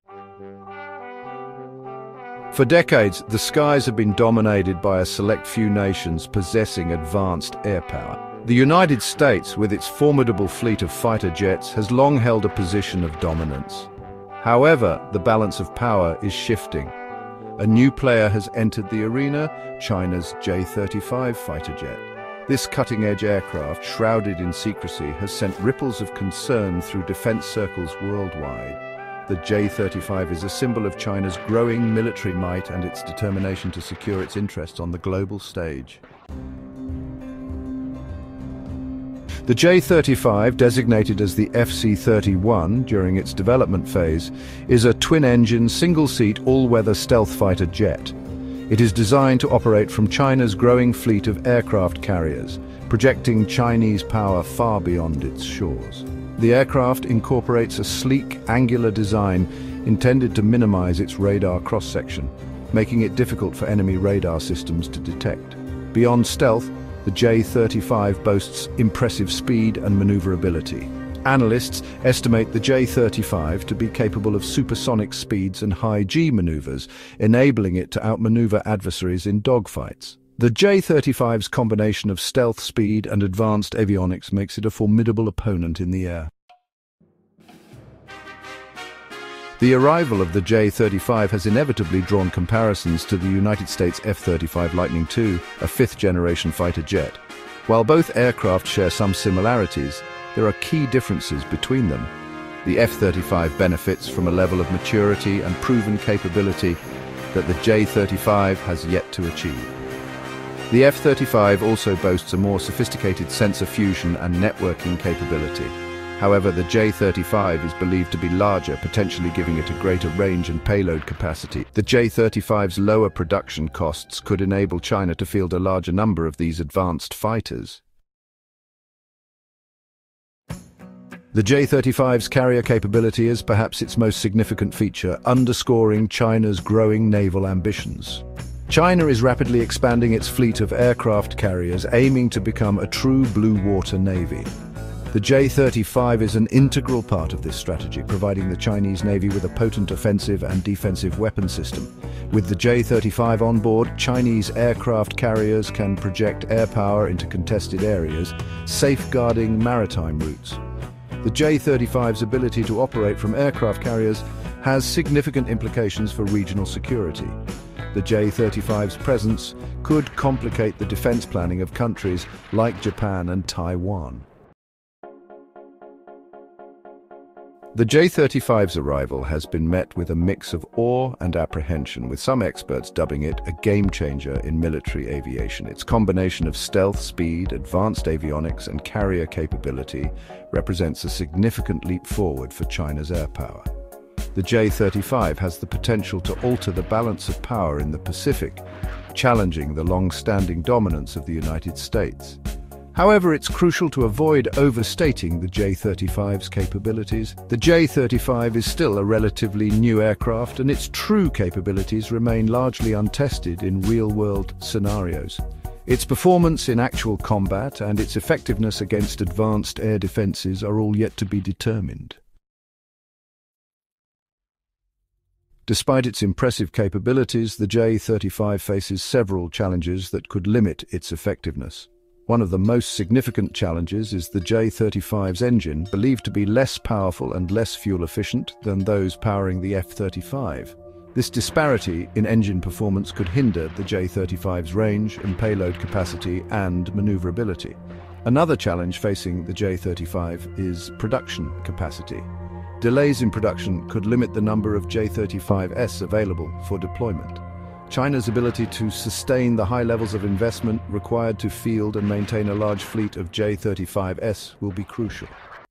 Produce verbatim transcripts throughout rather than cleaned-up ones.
For decades, the skies have been dominated by a select few nations possessing advanced air power. The United States, with its formidable fleet of fighter jets, has long held a position of dominance. However, the balance of power is shifting. A new player has entered the arena, China's J thirty-five fighter jet. This cutting-edge aircraft, shrouded in secrecy, has sent ripples of concern through defense circles worldwide. The J thirty-five is a symbol of China's growing military might and its determination to secure its interests on the global stage. The J thirty-five, designated as the F C thirty-one during its development phase, is a twin-engine, single-seat, all-weather stealth fighter jet. It is designed to operate from China's growing fleet of aircraft carriers, projecting Chinese power far beyond its shores. The aircraft incorporates a sleek, angular design intended to minimize its radar cross-section, making it difficult for enemy radar systems to detect. Beyond stealth, the J thirty-five boasts impressive speed and maneuverability. Analysts estimate the J thirty-five to be capable of supersonic speeds and high-G maneuvers, enabling it to outmaneuver adversaries in dogfights. The J thirty-five's combination of stealth speed and advanced avionics makes it a formidable opponent in the air. The arrival of the J thirty-five has inevitably drawn comparisons to the United States F thirty-five Lightning two, a fifth-generation fighter jet. While both aircraft share some similarities, there are key differences between them. The F thirty-five benefits from a level of maturity and proven capability that the J thirty-five has yet to achieve. The F thirty-five also boasts a more sophisticated sensor fusion and networking capability. However, the J thirty-five is believed to be larger, potentially giving it a greater range and payload capacity. The J thirty-five's lower production costs could enable China to field a larger number of these advanced fighters. The J thirty-five's carrier capability is perhaps its most significant feature, underscoring China's growing naval ambitions. China is rapidly expanding its fleet of aircraft carriers, aiming to become a true blue water navy. The J thirty-five is an integral part of this strategy, providing the Chinese Navy with a potent offensive and defensive weapon system. With the J thirty-five on board, Chinese aircraft carriers can project air power into contested areas, safeguarding maritime routes. The J thirty-five's ability to operate from aircraft carriers has significant implications for regional security. The J thirty-five's presence could complicate the defense planning of countries like Japan and Taiwan. The J thirty-five's arrival has been met with a mix of awe and apprehension, with some experts dubbing it a game-changer in military aviation. Its combination of stealth, speed, advanced avionics, and carrier capability represents a significant leap forward for China's air power. The J thirty-five has the potential to alter the balance of power in the Pacific, challenging the long-standing dominance of the United States. However, it's crucial to avoid overstating the J thirty-five's capabilities. The J thirty-five is still a relatively new aircraft, and its true capabilities remain largely untested in real-world scenarios. Its performance in actual combat and its effectiveness against advanced air defenses are all yet to be determined. Despite its impressive capabilities, the J thirty-five faces several challenges that could limit its effectiveness. One of the most significant challenges is the J thirty-five's engine, believed to be less powerful and less fuel-efficient than those powering the F thirty-five. This disparity in engine performance could hinder the J thirty-five's range and payload capacity and maneuverability. Another challenge facing the J thirty-five is production capacity. Delays in production could limit the number of J thirty-five S available for deployment. China's ability to sustain the high levels of investment required to field and maintain a large fleet of J thirty-five S will be crucial.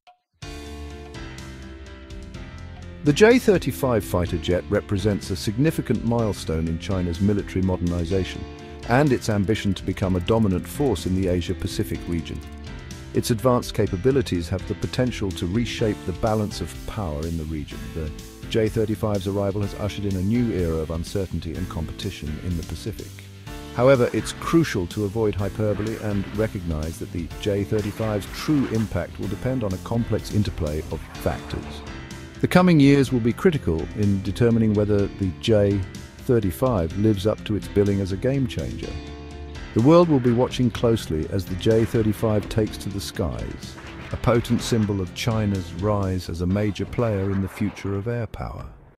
The J thirty-five fighter jet represents a significant milestone in China's military modernization and its ambition to become a dominant force in the Asia-Pacific region. Its advanced capabilities have the potential to reshape the balance of power in the region. The J thirty-five's arrival has ushered in a new era of uncertainty and competition in the Pacific. However, it's crucial to avoid hyperbole and recognize that the J thirty-five's true impact will depend on a complex interplay of factors. The coming years will be critical in determining whether the J thirty-five lives up to its billing as a game changer. The world will be watching closely as the J thirty-five takes to the skies, a potent symbol of China's rise as a major player in the future of air power.